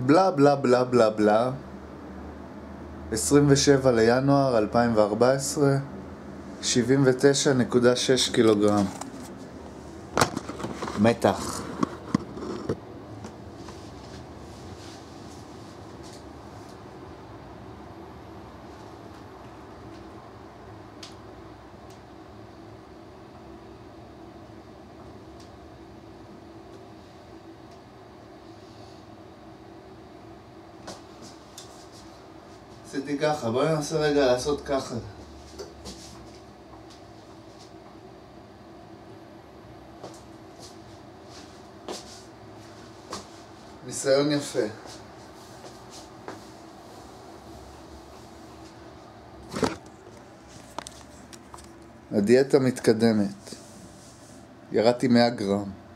בלה בלה בלה בלה בלה, 27 לינואר 2014, 79.6 קילוגרם. מתח. עשיתי ככה, בואי ננסה רגע לעשות ככה. ניסיון יפה. הדיאטה מתקדמת. ירדתי 100 גרם.